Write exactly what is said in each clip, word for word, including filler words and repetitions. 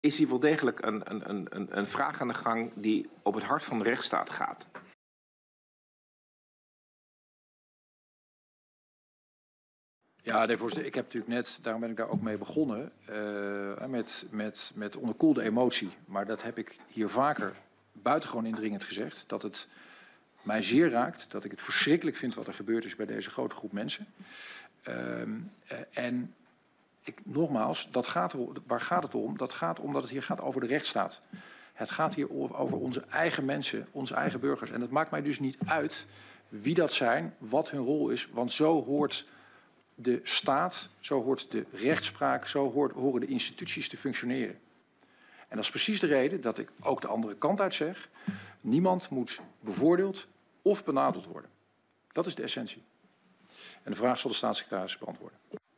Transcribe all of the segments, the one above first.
is hier wel degelijk een, een, een, een vraag aan de gang die op het hart van de rechtsstaat gaat. Ja, nee, voorzitter, ik heb natuurlijk net, daarom ben ik daar ook mee begonnen, uh, met, met, met onderkoelde emotie. Maar dat heb ik hier vaker buitengewoon indringend gezegd. Dat het mij zeer raakt, dat ik het verschrikkelijk vind wat er gebeurd is bij deze grote groep mensen. Uh, uh, en ik, nogmaals, dat gaat er, waar gaat het om? Dat gaat om dat het hier gaat over de rechtsstaat. Het gaat hier over onze eigen mensen, onze eigen burgers. En het maakt mij dus niet uit wie dat zijn, wat hun rol is. Want zo hoort de staat, zo hoort de rechtspraak, zo hoort, horen de instituties te functioneren. En dat is precies de reden dat ik ook de andere kant uit zeg. Niemand moet bevoordeeld of benadeeld worden. Dat is de essentie. En de vraag zal de staatssecretaris beantwoorden.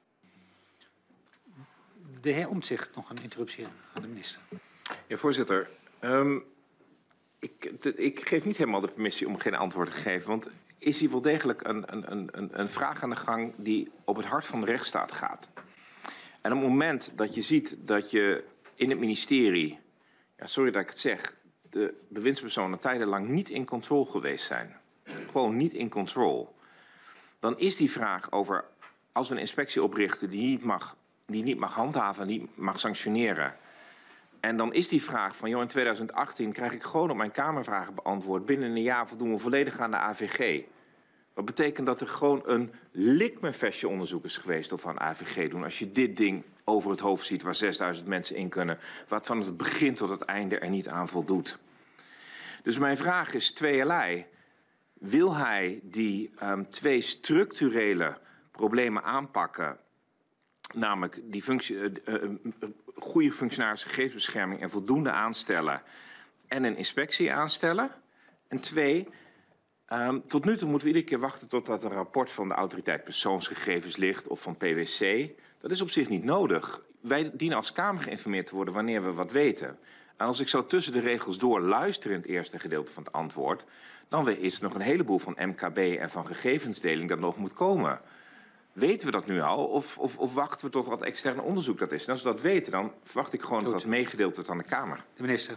De heer Omtzigt, nog een interruptie aan de minister. Ja, voorzitter. Um, ik, te, ik geef niet helemaal de permissie om geen antwoord te geven. Want is hier wel degelijk een, een, een, een vraag aan de gang die op het hart van de rechtsstaat gaat. En op het moment dat je ziet dat je in het ministerie, ja, sorry dat ik het zeg, de bewindspersonen tijdenlang niet in controle geweest zijn. Gewoon niet in controle. Dan is die vraag over, als we een inspectie oprichten die niet mag, die niet mag handhaven, niet mag sanctioneren. En dan is die vraag van, joh, in tweeduizend achttien krijg ik gewoon op mijn Kamervragen beantwoord. Binnen een jaar voldoen we volledig aan de A V G. Dat betekent dat er gewoon een likmefestje onderzoek is geweest of we aan A V G doen. Als je dit ding over het hoofd ziet waar zesduizend mensen in kunnen, wat van het begin tot het einde er niet aan voldoet. Dus mijn vraag is tweeërlei. Wil hij die um, twee structurele problemen aanpakken, namelijk die functie, uh, uh, goede functionaris gegevensbescherming en voldoende aanstellen en een inspectie aanstellen? En twee, um, tot nu toe moeten we iedere keer wachten totdat een rapport van de autoriteit persoonsgegevens ligt of van P W C. Dat is op zich niet nodig. Wij dienen als Kamer geïnformeerd te worden wanneer we wat weten. En als ik zo tussen de regels door luister in het eerste gedeelte van het antwoord, dan is er nog een heleboel van M K B en van gegevensdeling dat nog moet komen. Weten we dat nu al of, of, of wachten we tot wat externe onderzoek dat is? En als we dat weten, dan verwacht ik gewoon Goed. dat dat meegedeeld wordt aan de Kamer. De minister.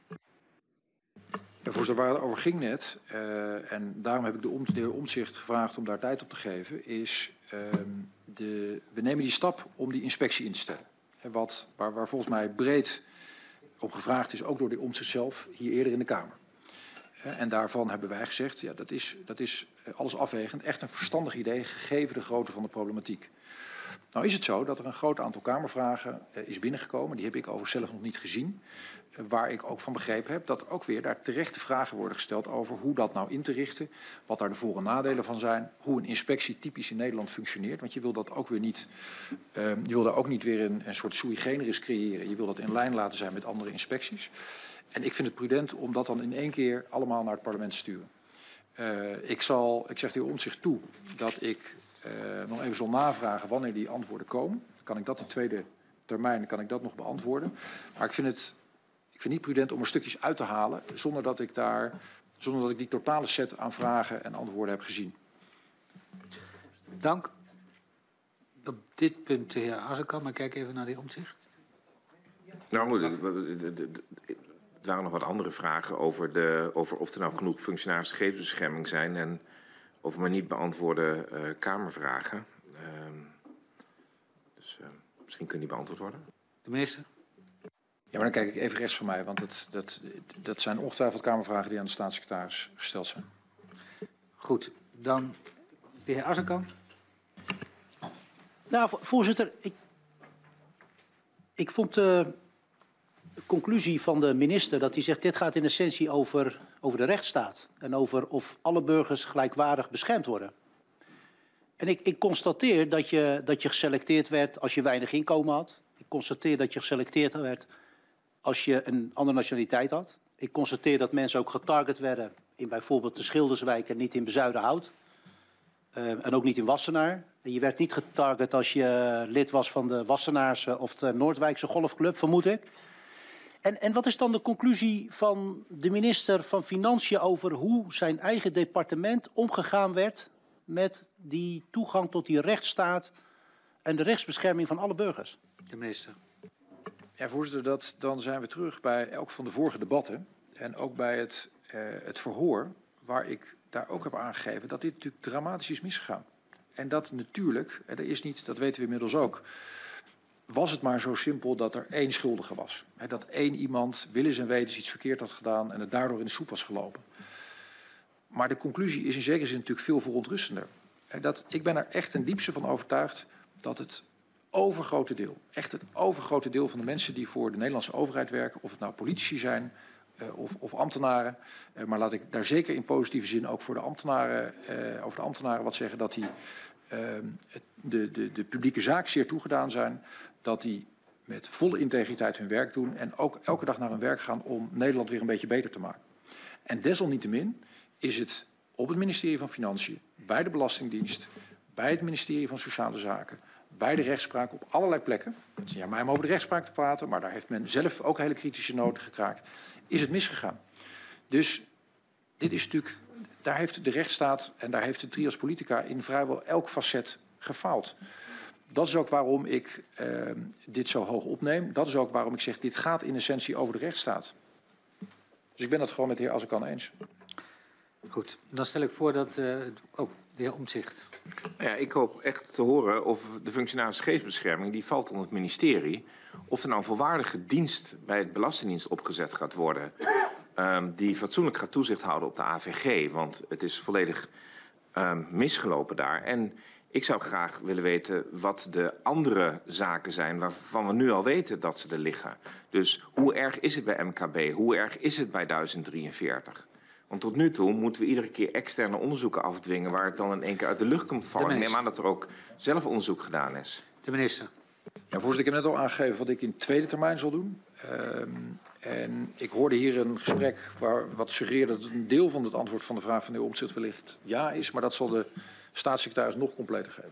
Ja, voorzitter, waar het over ging net, uh, en daarom heb ik de, om, de heer Omtzigt gevraagd om daar tijd op te geven, is uh, de, we nemen die stap om die inspectie in te stellen. En wat, waar, waar volgens mij breed om gevraagd is, ook door de heer Omtzigt zelf, hier eerder in de Kamer. En daarvan hebben wij gezegd, ja, dat is, dat is alles afwegend echt een verstandig idee, gegeven de grootte van de problematiek. Nou is het zo dat er een groot aantal Kamervragen uh, is binnengekomen, die heb ik overigens zelf nog niet gezien, uh, waar ik ook van begrepen heb dat ook weer daar terechte vragen worden gesteld over hoe dat nou in te richten, wat daar de voor- en nadelen van zijn, hoe een inspectie typisch in Nederland functioneert, want je wil dat ook weer niet, uh, je wil daar ook niet weer een, een soort sui generis creëren, je wil dat in lijn laten zijn met andere inspecties. En ik vind het prudent om dat dan in één keer allemaal naar het parlement te sturen. Uh, ik, zal, ik zeg de heer Omtzigt toe dat ik uh, nog even zal navragen wanneer die antwoorden komen. Dan kan ik dat in tweede termijn kan ik dat nog beantwoorden. Maar ik vind het ik vind niet prudent om er stukjes uit te halen zonder dat ik, daar, zonder dat ik die totale set aan vragen en antwoorden heb gezien. Dank. Op dit punt de heer Azarkan, maar kijk even naar de heer Omtzigt. Nou, er waren nog wat andere vragen over, de, over of er nou genoeg functionaris gegevensbescherming zijn en over maar niet beantwoorde uh, Kamervragen. Uh, dus uh, misschien kunnen die beantwoord worden. De minister. Ja, maar dan kijk ik even rechts van mij, want dat, dat, dat zijn ongetwijfeld Kamervragen die aan de staatssecretaris gesteld zijn. Goed, dan de heer Azarkan. Nou, voorzitter, ik, ik vond de conclusie van de minister dat hij zegt dit gaat in essentie over, over de rechtsstaat en over of alle burgers gelijkwaardig beschermd worden. En ik, ik constateer dat je, dat je geselecteerd werd als je weinig inkomen had. Ik constateer dat je geselecteerd werd als je een andere nationaliteit had. Ik constateer dat mensen ook getarget werden in bijvoorbeeld de Schilderswijk en niet in Bezuidenhout. Uh, en ook niet in Wassenaar. En je werd niet getarget als je lid was van de Wassenaarse of de Noordwijkse golfclub, vermoed ik. En, en wat is dan de conclusie van de minister van Financiën over hoe zijn eigen departement omgegaan werd met die toegang tot die rechtsstaat en de rechtsbescherming van alle burgers? De minister. Ja, voorzitter, dat, dan zijn we terug bij elk van de vorige debatten. En ook bij het, uh, het verhoor, waar ik daar ook heb aangegeven dat dit natuurlijk dramatisch is misgegaan. En dat natuurlijk, er is niet, dat weten we inmiddels ook, was het maar zo simpel dat er één schuldige was. He, dat één iemand willens en wetens iets verkeerd had gedaan en het daardoor in de soep was gelopen. Maar de conclusie is in zekere zin natuurlijk veel verontrustender. He, dat, ik ben er echt ten diepste van overtuigd dat het overgrote deel, echt het overgrote deel van de mensen die voor de Nederlandse overheid werken, of het nou politici zijn uh, of, of ambtenaren, uh, maar laat ik daar zeker in positieve zin ook voor de ambtenaren, uh, over de ambtenaren wat zeggen, dat die uh, de, de, de publieke zaak zeer toegedaan zijn, dat die met volle integriteit hun werk doen en ook elke dag naar hun werk gaan om Nederland weer een beetje beter te maken. En desalniettemin is het op het ministerie van Financiën, bij de Belastingdienst, bij het ministerie van Sociale Zaken, bij de rechtspraak op allerlei plekken, het is niet aan mij om over de rechtspraak te praten, maar daar heeft men zelf ook hele kritische noten gekraakt, is het misgegaan. Dus dit is natuurlijk, daar heeft de rechtsstaat en daar heeft de trias politica in vrijwel elk facet gefaald. Dat is ook waarom ik uh, dit zo hoog opneem. Dat is ook waarom ik zeg, dit gaat in essentie over de rechtsstaat. Dus ik ben het gewoon met de heer Azarkan eens. Goed, dan stel ik voor dat... Uh, oh, de heer Omtzigt. Nou ja, ik hoop echt te horen of de functionaris geestbescherming, die valt onder het ministerie, of er nou een volwaardige dienst bij het Belastingdienst opgezet gaat worden, um, die fatsoenlijk gaat toezicht houden op de A V G. Want het is volledig um, misgelopen daar. En ik zou graag willen weten wat de andere zaken zijn waarvan we nu al weten dat ze er liggen. Dus hoe erg is het bij M K B? Hoe erg is het bij duizend drieënveertig? Want tot nu toe moeten we iedere keer externe onderzoeken afdwingen waar het dan in één keer uit de lucht komt vallen. Ik neem aan dat er ook zelf onderzoek gedaan is. De minister. Ja, voorzitter, ik heb net al aangegeven wat ik in tweede termijn zal doen. Um, en ik hoorde hier een gesprek waar wat suggereerde dat een deel van het antwoord van de vraag van de heer Omtzigt wellicht ja is. Maar dat zal de staatssecretaris nog completer geven.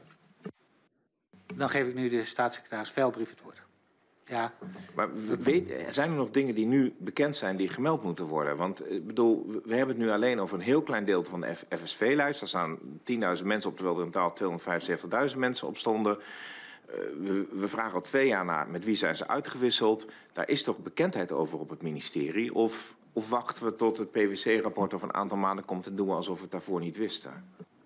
Dan geef ik nu de staatssecretaris Veilbrief het woord. Ja. Maar weet, zijn er nog dingen die nu bekend zijn die gemeld moeten worden? Want ik bedoel, we hebben het nu alleen over een heel klein deel van de F S V-lijst. Daar staan tienduizend mensen op, terwijl er in totaal tweehonderdvijfenzeventigduizend mensen op stonden. Uh, we, we vragen al twee jaar naar met wie zijn ze uitgewisseld. Daar is toch bekendheid over op het ministerie? Of, of wachten we tot het P W C-rapport over een aantal maanden komt en doen we alsof we het daarvoor niet wisten?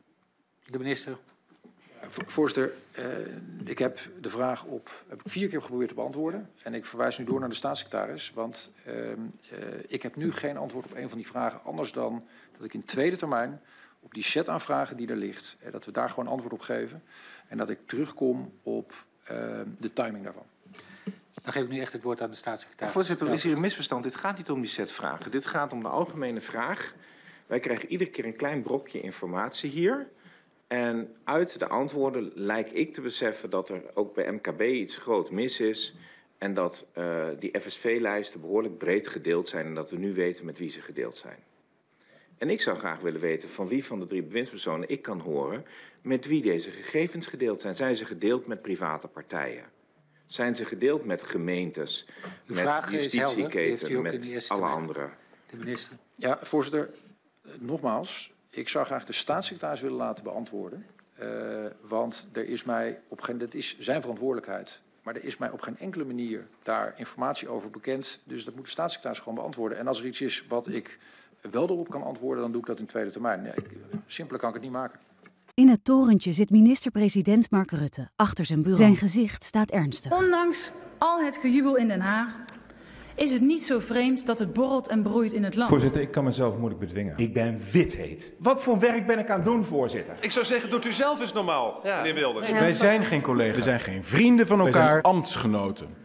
De minister. Voorzitter, uh, ik heb de vraag op heb ik vier keer geprobeerd te beantwoorden. En ik verwijs nu door naar de staatssecretaris. Want uh, uh, ik heb nu geen antwoord op een van die vragen. Anders dan dat ik in tweede termijn op die set aan vragen die er ligt. Uh, dat we daar gewoon antwoord op geven. En dat ik terugkom op uh, de timing daarvan. Dan geef ik nu echt het woord aan de staatssecretaris. Voorzitter, er is hier een misverstand. Dit gaat niet om die set vragen. Dit gaat om de algemene vraag. Wij krijgen iedere keer een klein brokje informatie hier. En uit de antwoorden lijkt ik te beseffen dat er ook bij M K B iets groot mis is. En dat uh, die F S V-lijsten behoorlijk breed gedeeld zijn. En dat we nu weten met wie ze gedeeld zijn. En ik zou graag willen weten van wie van de drie bewindspersonen ik kan horen met wie deze gegevens gedeeld zijn. Zijn ze gedeeld met private partijen? Zijn ze gedeeld met gemeentes, Uw met justitieketen, met alle anderen? De minister. Ja, voorzitter, nogmaals. Ik zou graag de staatssecretaris willen laten beantwoorden. Uh, want er is mij op geen, dat is zijn verantwoordelijkheid. Maar er is mij op geen enkele manier daar informatie over bekend. Dus dat moet de staatssecretaris gewoon beantwoorden. En als er iets is wat ik wel erop kan antwoorden, dan doe ik dat in tweede termijn. Ja, ik, simpeler kan ik het niet maken. In het torentje zit minister-president Mark Rutte achter zijn bureau. Zijn gezicht staat ernstig. Ondanks al het gejubel in Den Haag is het niet zo vreemd dat het borrelt en broeit in het land. Voorzitter, ik kan mezelf moeilijk bedwingen. Ik ben wit-heet. Wat voor werk ben ik aan het doen, voorzitter? Ik zou zeggen, doet u zelf eens normaal, ja. meneer Wilders. Nee, Wij zijn geen collega's. We zijn geen vrienden van elkaar. We zijn ambtsgenoten.